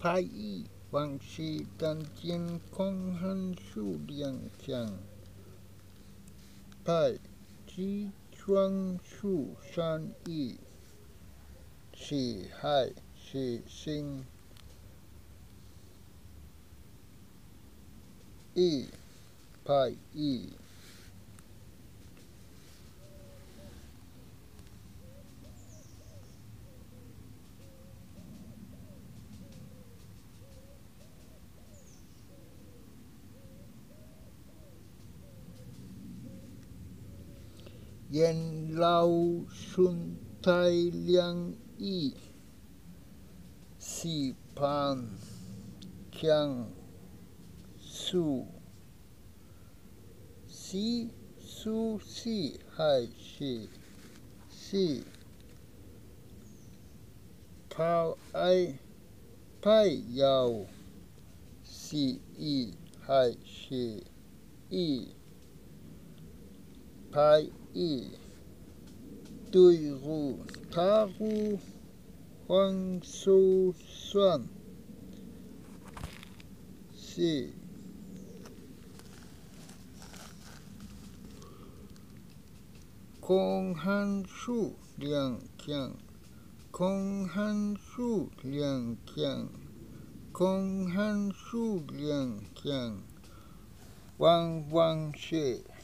派1往西单间空函数2项，派机双数3是海是星派1。沿老顺太阳西盘强数4还是4派要是1还是1派1对入踏入黄手算是空函数2项，空函数2项，空函数2项，往往是